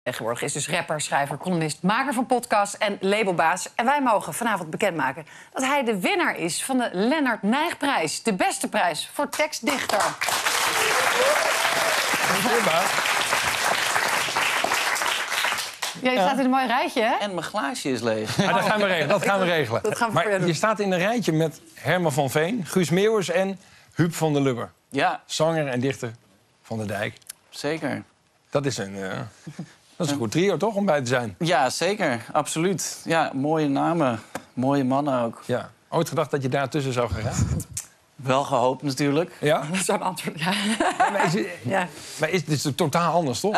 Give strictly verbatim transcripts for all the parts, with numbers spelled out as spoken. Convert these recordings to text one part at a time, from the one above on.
Tegenwoordig is dus rapper, schrijver, columnist, maker van podcasts en labelbaas. En wij mogen vanavond bekendmaken dat hij de winnaar is van de Lennart Nijgprijs. De beste prijs voor tekstdichter. Ja, je staat in een mooi rijtje, hè? En mijn glaasje is leeg. Ah, dat gaan we regelen. Dat gaan we regelen. Dat gaan we maar je, je staat in een rijtje met Herman van Veen, Guus Meeuwis en Huub van der Lubbe. Ja. Zanger en dichter van de Dijk. Zeker. Dat is een, uh, dat is een goed trio, toch, om bij te zijn? Ja, zeker. Absoluut. Ja, mooie namen. Mooie mannen ook. Ja. Ooit gedacht dat je daar tussen zou gaan? Wel gehoopt, natuurlijk. Ja? Zo'n antwoord, ja. Ja, maar is, het, ja. maar is dit is totaal anders, toch?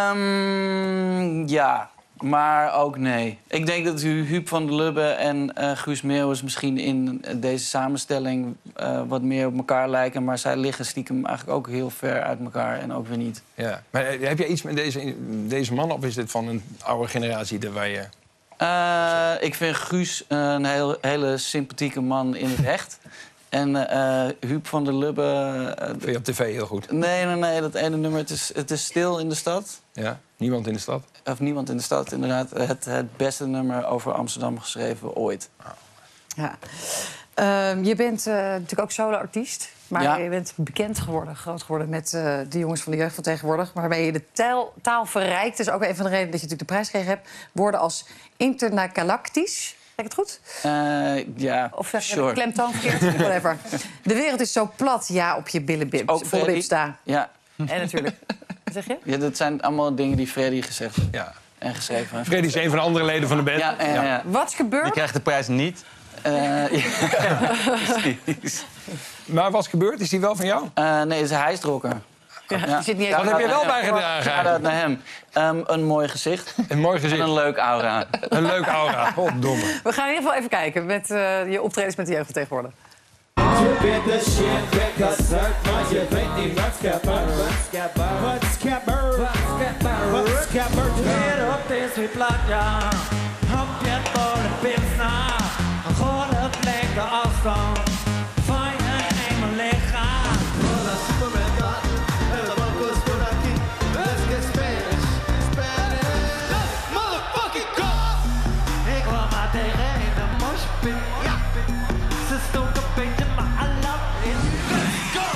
Um, ja, maar ook nee. Ik denk dat Hu Huub van der Lubbe en uh, Guus Meeuwis misschien in deze samenstelling uh, wat meer op elkaar lijken. Maar zij liggen stiekem eigenlijk ook heel ver uit elkaar en ook weer niet. Ja. Maar heb jij iets met deze, deze man of is dit van een oude generatie waar je... Uh, ik vind Guus een heel, hele sympathieke man in het echt. En uh, Huub van der Lubbe... Uh, Vind je op tv heel goed? Nee, nee, nee, dat ene nummer. Het is, het is stil in de stad. Ja, niemand in de stad? Of niemand in de stad, inderdaad. Het, het beste nummer over Amsterdam geschreven ooit. Oh. Ja. Uh, je bent uh, natuurlijk ook solo-artiest. Maar ja. je bent bekend geworden, groot geworden met uh, de jongens van de jeugd van tegenwoordig. Waarmee je de taal, taal verrijkt. Dat is ook een van de redenen dat je natuurlijk de prijs gekregen hebt. Woorden als intergalactisch. Zeg ik het goed? Uh, ja, Of zeg je sure. de klemtoon verkeerd? Whatever. De wereld is zo plat, ja, op je billenbib. Ook Billenbib staan. Ja. En natuurlijk. Wat zeg je? Ja, dat zijn allemaal dingen die Freddy gezegd heeft. Ja. En geschreven heeft. Freddy is een van de andere leden van de band. Ja, ja, ja. ja. Wat is gebeurd? Je krijgt de prijs niet. Uh, ja. Precies. Maar wat is gebeurd? Is die wel van jou? Uh, nee, is hij is dronken. Ja, ja. Zit niet eens Wat heb je wel bijgedragen? Shout-out naar hem. Um, een mooi gezicht. Een mooi gezicht. En een leuk aura. Een leuk aura. Goddomme. We gaan in ieder geval even kijken met uh, je optredens met de jeugd van tegenwoordig. Je bent de shit weggezakt, maar je weet niet wat gebeurt. Wat gebeurt? Wat gebeurt? Weer op deze playa, op je bolle pilsna. Gewoon het lekker afstand van je ene lichaam. Hola supermercado, el banco es por aquí. Let's get Spanish, Spanish. Motherfucking go! Ik kwam maar tegen in de moshpit. Ja, ze stonk een beetje, maar I love it. Let's go!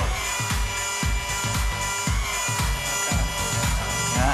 Ja.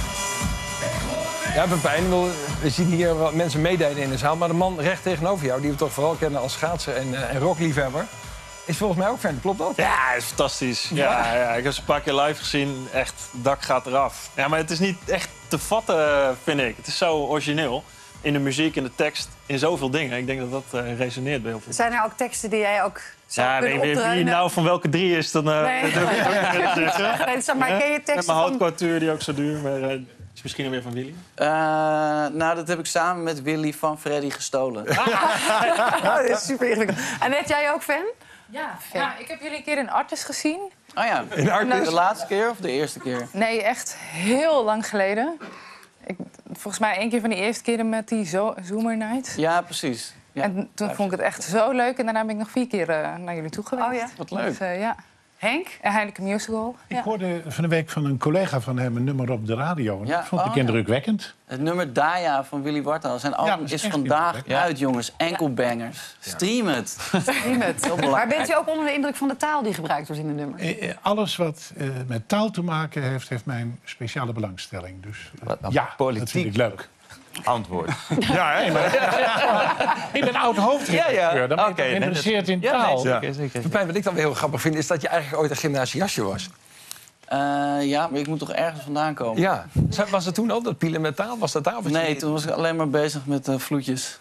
Ja, Pepijn, we zien hier wat mensen meedelen in de zaal. Maar de man recht tegenover jou, die we toch vooral kennen als schaatser en, uh, en rockliefhebber, is volgens mij ook fan. Klopt dat? Ja, het is fantastisch. Ja, ja, ik heb ze een paar keer live gezien. Echt, het dak gaat eraf. Ja, maar het is niet echt te vatten, vind ik. Het is zo origineel. In de muziek, in de tekst, in zoveel dingen. Ik denk dat dat uh, resoneert bij heel veel. Zijn er ook teksten die jij ook zou Ja, kunnen weet je wie opdreunen? nou van welke drie is, dan uh, Nee. dat durf ik ook niet te zeggen. Nee, zeg maar, ken je Met teksten mijn van... houtquartuur, die ook zo duur. Maar uh, is misschien alweer van Willy. Uh, nou, dat heb ik samen met Willy van Freddy gestolen. Oh, dat is super ingewikkeld. En weet jij ook fan? Ja, ja, ik heb jullie een keer in Artis gezien. Oh ja, In Artis? de laatste keer of de eerste keer? Nee, echt heel lang geleden. Ik, volgens mij één keer van die eerste keren met die zo Zoomer Night. Ja, precies. Ja. En toen vond ik het echt zo leuk. En daarna ben ik nog vier keer uh, naar jullie toe geweest. Oh ja? Wat leuk. Dus, uh, ja. Henk? En Heineken Musical. Ik Ja. hoorde van de week van een collega van hem een nummer op de radio. En Ja, dat vond ik oh, indrukwekkend. Het nummer Daya van Willy Wartaal. Zijn album dat is is echt vandaag indrukwekkend. uit, jongens. Enkel bangers. Stream het. Maar bent u ook onder de indruk van de taal die gebruikt wordt in de nummer? Eh, eh, alles wat eh, met taal te maken heeft, heeft mijn speciale belangstelling. Dus eh, Wat een ja, dat politiek vind ik leuk. antwoord. Ja, hè, maar, ik ben oud hoofdredacteur. Ja, ja. Dan ben ik Oké, nee, geïnteresseerd in Ja, nee, taal. zeker, zeker. Pepijn, wat ik dan weer heel grappig vind, is dat je eigenlijk ooit een gymnasiastje was. Uh, ja, maar ik moet toch ergens vandaan komen? Ja. Was het toen al dat pielen met taal? Was dat daar? of was Nee, je- toen was ik alleen maar bezig met uh, vloetjes.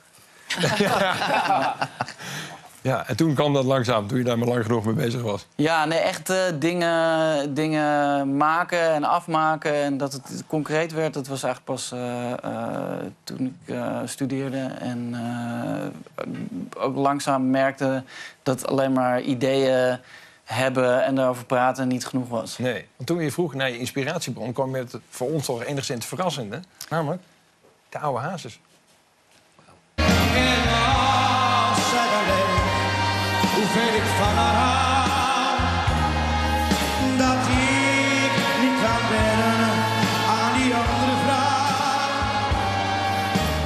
Ja, en toen kwam dat langzaam, toen je daar maar lang genoeg mee bezig was. Ja, nee, echt uh, dingen, dingen maken en afmaken. En dat het concreet werd, dat was eigenlijk pas uh, uh, toen ik uh, studeerde. En uh, ook langzaam merkte dat alleen maar ideeën hebben en daarover praten niet genoeg was. Nee, want toen je vroeg naar je inspiratiebron, kwam je het voor ons toch enigszins verrassende. Namelijk de oude hazes. Hoeveel ik van haar hou, dat ik niet kan wennen aan die andere vrouw.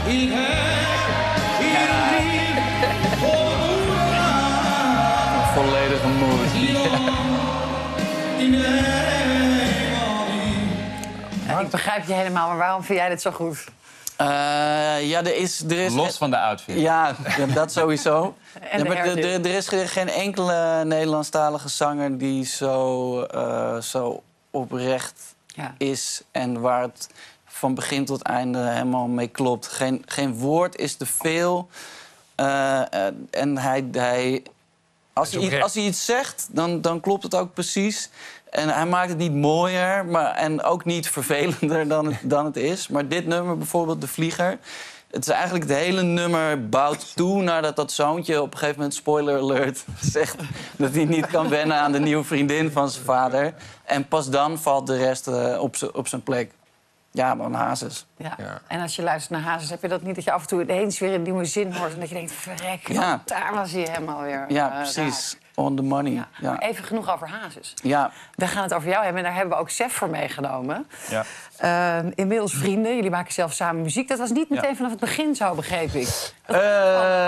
Ik heb in lief Volledige moed. Ja, ik begrijp je helemaal, maar waarom vind jij dit zo goed? Uh, ja, er is... Er is Los van de outfit. Ja, ja, dat sowieso. En Ja, de maar er, hairdo. er, er is ge- geen enkele Nederlandstalige zanger die zo, uh, zo oprecht Ja. is en waar het van begin tot einde helemaal mee klopt. Geen, geen woord is te veel. Uh, uh, en hij, hij, als, Hij is hij, oprecht. als hij iets zegt, dan, dan klopt het ook precies. En hij maakt het niet mooier, maar, en ook niet vervelender dan het, dan het is. Maar dit nummer, bijvoorbeeld De Vlieger... Het is eigenlijk het hele nummer bouwt toe nadat dat zoontje op een gegeven moment, spoiler alert, zegt dat hij niet kan wennen aan de nieuwe vriendin van zijn vader. En pas dan valt de rest uh, op, z'n- op zijn plek. Ja, man, Hazes. Ja. Ja. En als je luistert naar Hazes, heb je dat niet dat je af en toe ineens weer een nieuwe zin hoort en dat je denkt, verrek, Ja. want daar was hij helemaal weer. Ja, eh, precies. On the money. raak. Ja. Ja. Maar even genoeg over Hazes. Ja. We gaan het over jou hebben en daar hebben we ook Sef voor meegenomen. Ja. Uh, inmiddels vrienden, jullie maken zelf samen muziek. Dat was niet meteen Ja. vanaf het begin zo, begreep ik. Eh,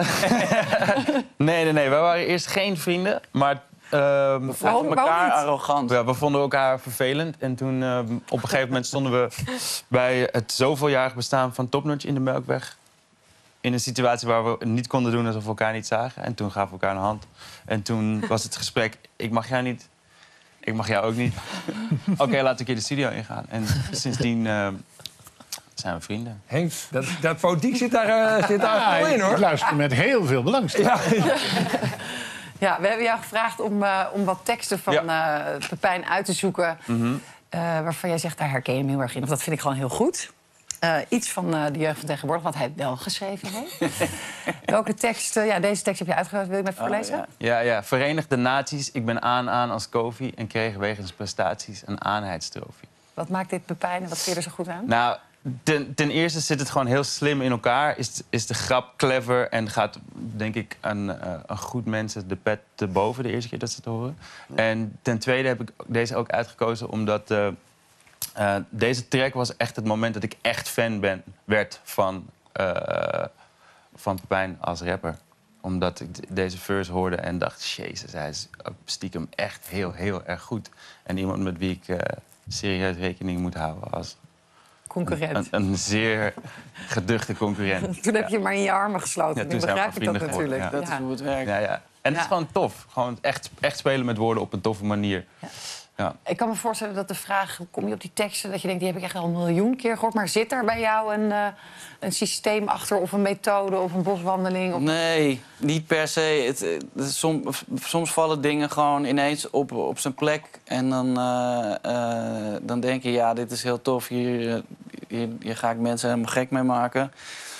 nee, nee, nee. Wij waren eerst geen vrienden, maar... ehm, Waarom? Vonden Waarom elkaar niet? arrogant. ja, we vonden elkaar vervelend. En toen ehm, op een gegeven moment stonden we bij het zoveeljarig bestaan van Topnotch in de Melkweg. In een situatie waar we niet konden doen alsof we elkaar niet zagen. En toen gaven we elkaar een hand. En toen was het gesprek, ik mag jou niet, ik mag jou ook niet. Oké, okay, laten we een keer de studio ingaan. En sindsdien ehm, zijn we vrienden. Henk, dat, dat politiek zit daar, uh, zit daar Ja, vol in, ik hoor. luister met heel veel belangstelling. Ja. Ja, we hebben jou gevraagd om, uh, om wat teksten van uh, Pepijn uit te zoeken. Mhm. Uh, waarvan jij zegt, daar herken je hem heel erg in. Of dat vind ik gewoon heel goed. Uh, iets van uh, de jeugd van tegenwoordig, wat hij wel geschreven heeft. Welke tekst, uh, ja, deze tekst heb je uitgekozen. Wil je me even Oh, voorlezen? ja. Ja, ja. Verenigde Naties, ik ben aan aan als Kofi... en kreeg wegens prestaties een aanheidstrofie. Wat maakt dit Pepijn en wat vind je er zo goed aan? Nou, ten, ten eerste zit het gewoon heel slim in elkaar. Is, is de grap clever en gaat, denk ik, aan, uh, aan goed mensen de pet te boven de eerste keer dat ze het horen. En ten tweede heb ik deze ook uitgekozen omdat... Uh, uh, deze track was echt het moment dat ik echt fan ben, werd van, uh, van Pepijn als rapper. Omdat ik d- deze verse hoorde en dacht, jezus, hij is ook stiekem echt heel, heel erg goed. En iemand met wie ik uh, serieus rekening moet houden als Concurrent. een, een zeer geduchte concurrent. Toen heb je hem maar in je armen gesloten. Ja, Nu toen zijn we begrijp ik dat vrienden geworden, natuurlijk. Dat is hoe het werkt. Ja, ja. En het Ja. is gewoon tof. Gewoon echt, echt spelen met woorden op een toffe manier. Ja. Ja. Ik kan me voorstellen dat de vraag, hoe kom je op die teksten... dat je denkt, die heb ik echt al een miljoen keer gehoord. Maar zit er bij jou een, uh, een systeem achter of een methode of een boswandeling? Of... Nee, niet per se. Het, het, soms, soms vallen dingen gewoon ineens op, op zijn plek. En dan, uh, uh, dan denk je, ja, dit is heel tof. Hier, hier, hier ga ik mensen helemaal gek mee maken.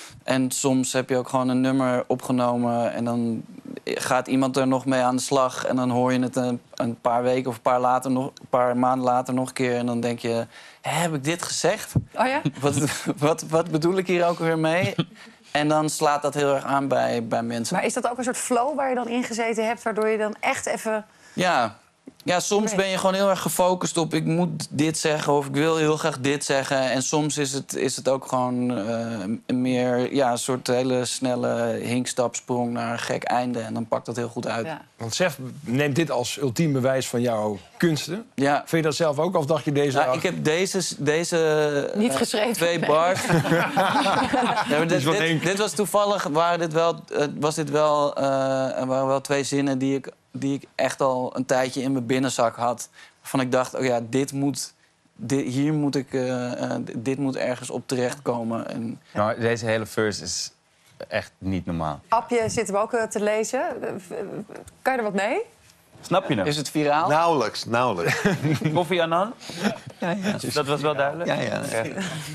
En soms heb je ook gewoon een nummer opgenomen... en dan gaat iemand er nog mee aan de slag... en dan hoor je het een, een paar weken of een paar, later nog, een paar maanden later nog een keer... en dan denk je, hè, heb ik dit gezegd? Oh ja? Wat, wat, wat bedoel ik hier ook weer mee? En dan slaat dat heel erg aan bij, bij mensen. Maar is dat ook een soort flow waar je dan in gezeten hebt... waardoor je dan echt even... Ja. ja, soms ben je gewoon heel erg gefocust op... ik moet dit zeggen of ik wil heel graag dit zeggen. En soms is het, is het ook gewoon uh, meer ja, een soort hele snelle hinkstapsprong... naar een gek einde en dan pakt dat heel goed uit. Ja. Want Sef neemt dit als ultiem bewijs van jouw kunsten. Ja. Vind je dat zelf ook? Of dacht je deze... Nou, ik heb deze, deze Niet uh, geschreven. twee bars. ja, maar dit, wat dit, Henk. dit was toevallig, waren dit wel, uh, was dit wel, uh, er waren wel twee zinnen die ik, die ik echt al een tijdje in mijn binnenzak had. Waarvan ik dacht, oh ja, dit moet, dit, hier moet ik, uh, uh, dit moet ergens op terechtkomen. En, Nou, deze hele verse is echt niet normaal. Appje zitten we ook uh, te lezen. Uh, kan je er wat mee? Snap je hem? is het viraal? Nauwelijks, nauwelijks. Koffie Annan? Ja, ja. Dat was wel duidelijk? Ja, ja. Oké.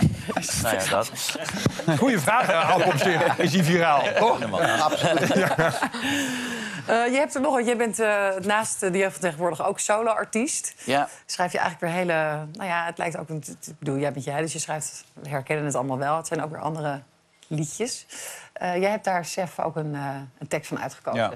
Nou ja, dat. Goeie vraag, uh, op zich. Is die viraal? toch? Absoluut. Uh, je hebt er nog, want je bent uh, naast uh, de jeugd van tegenwoordig ook solo-artiest. Ja. Schrijf je eigenlijk weer hele... Nou ja, het lijkt ook... een- Ik bedoel, jij bent jij, dus je schrijft... We herkennen het allemaal wel. Het zijn ook weer andere liedjes. Uh, jij hebt daar, Sef, ook een, uh, een tekst van uitgekozen. Ja.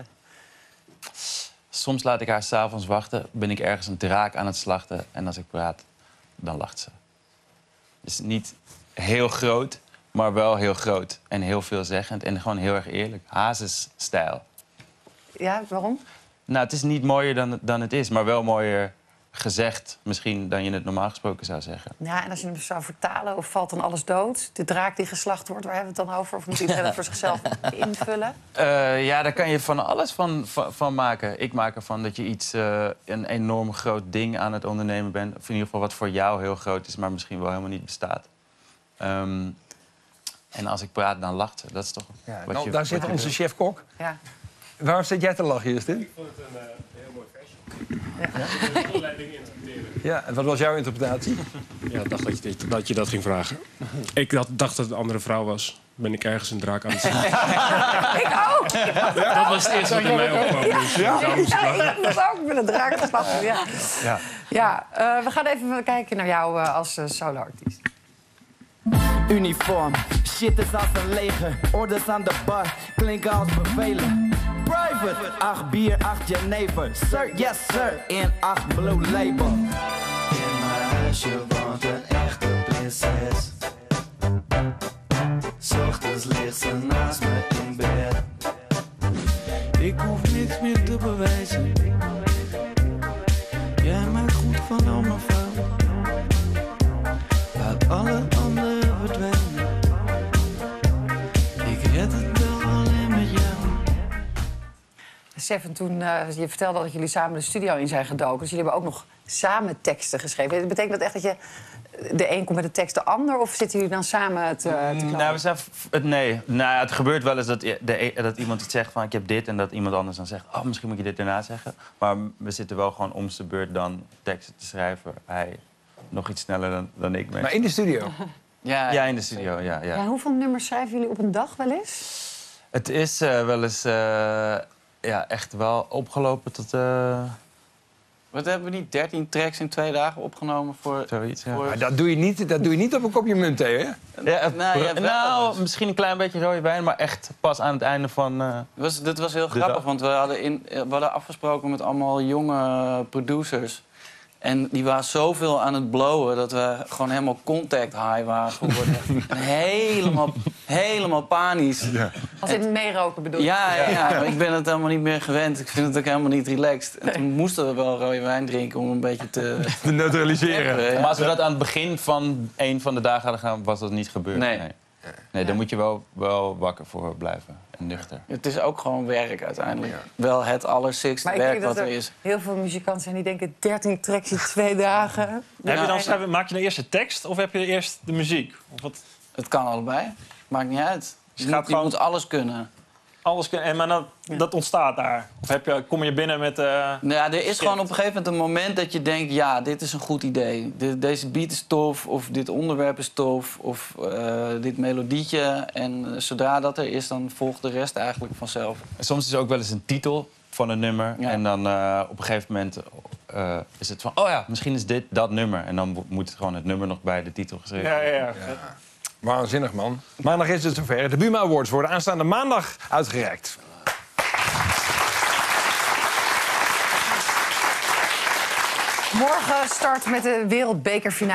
Soms laat ik haar 's avonds wachten, ben ik ergens een draak aan het slachten... en als ik praat, dan lacht ze. Het is niet heel groot, maar wel heel groot en heel veelzeggend en gewoon heel erg eerlijk. Hazes-stijl. Ja, waarom? Nou, het is niet mooier dan, dan het is, maar wel mooier gezegd misschien dan je het normaal gesproken zou zeggen. Ja, en als je hem zou vertalen, of valt dan alles dood? De draak die geslacht wordt, waar hebben we het dan over? Of moet iedereen dat voor zichzelf invullen? Uh, ja, daar kan je van alles van, van, van maken. Ik maak ervan dat je iets, uh, een enorm groot ding aan het ondernemen bent. Of in ieder geval wat voor jou heel groot is, maar misschien wel helemaal niet bestaat. Um, en als ik praat, dan lacht ze. Dat is toch Ja, wat nou, je, daar zit wat onze je chef-kok. Ja. Waarom zit jij te lachen, Justin? Ik vond het een uh, heel mooi versje. Ja. Allerlei dingen interpreteren. Ja, en wat was jouw interpretatie? Ja, ik dacht dat je, dit, dat je dat ging vragen. Ik dacht, dacht dat het een andere vrouw was. Ben ik ergens een draak aan het zien. Ik ook! Ja, dat was het eerste wat in mij opkwam. Dus Ja? daarom moest ik lachen. Ja, ik was ook met een draak geslacht. Ja, Ja. ja uh, we gaan even kijken naar jou uh, als uh, solo-artiest. Uniform, shit is als een leger. Orders aan de bar, klinken als bevelen. Private, acht bier, acht jenever. Sir, yes sir, in acht blue label. In mijn huisje woont een echte prinses. 'S ochtends ligt ze naast me in bed. Ik hoef niks meer te bewijzen. Jij maakt goed van al mijn fouten. Laat alle anderen verdwijnen. Ik red het wel alleen met jou. Chef, en toen uh, je vertelde dat jullie samen de studio in zijn gedoken. Dus jullie hebben ook nog samen teksten geschreven. Betekent dat echt dat je de een komt met de tekst, de ander? Of zitten jullie dan samen te, te nou, we zijn, nee, nou, ja, het gebeurt wel eens dat, de, dat iemand iets zegt van ik heb dit... en dat iemand anders dan zegt, oh, misschien moet je dit daarna zeggen. Maar we zitten wel gewoon om zijn beurt dan teksten te schrijven. Hij nog iets sneller dan, dan ik. Maar in de studio? Ja, ja, in de studio, ja, ja. Ja, hoeveel nummers schrijven jullie op een dag wel eens? Het is uh, wel eens uh, ja, echt wel opgelopen tot... Uh, Wat hebben we niet? dertien tracks in twee dagen opgenomen voor... Zoiets, ja. Maar dat doe je niet, dat doe je niet op een kopje munt, hè? Ja, nou, ja, nou misschien een klein beetje rode wijn, maar echt pas aan het einde van... Uh, was, dit was heel grappig, want we hadden, in, we hadden afgesproken met allemaal jonge producers. En die waren zoveel aan het blowen dat we gewoon helemaal contact high waren geworden. En helemaal, helemaal panisch. Ja. Als in het meeroken bedoel je? Ja, ja, ja, maar ik ben het helemaal niet meer gewend. Ik vind het ook helemaal niet relaxed. En toen moesten we wel rode wijn drinken om een beetje te... te neutraliseren. Ja. Maar als we dat aan het begin van een van de dagen hadden gedaan, was dat niet gebeurd. Nee. Nee, nee daar moet je wel, wel wakker voor blijven. En nuchter. Het is ook gewoon werk uiteindelijk. Ja. Wel het allersikste maar ik werk denk dat wat er er is. heel veel muzikanten zijn die denken dertien tracks in twee dagen. Heb je dan, schrijven, maak je dan eerst de tekst of heb je eerst de muziek? Of wat? Het kan allebei. Maakt niet uit. Je, Je moet, gaat je gewoon- moet alles kunnen. Alles kun- en maar dat, dat ontstaat daar. Of heb je, kom je binnen met... Uh, Nou ja, er is Shit. gewoon op een gegeven moment een moment dat je denkt... ja, dit is een goed idee. De, deze beat is tof, of dit onderwerp is tof... of uh, dit melodietje. En uh, zodra dat er is, dan volgt de rest eigenlijk vanzelf. Soms is er ook wel eens een titel van een nummer. Ja. En dan uh, op een gegeven moment uh, is het van... oh ja, misschien is dit dat nummer. En dan moet gewoon het nummer nog bij de titel geschreven ja, worden. ja, ja. Waanzinnig, man. Maandag is het zover. De Buma Awards worden aanstaande maandag uitgereikt. Morgen start met de wereldbekerfinale.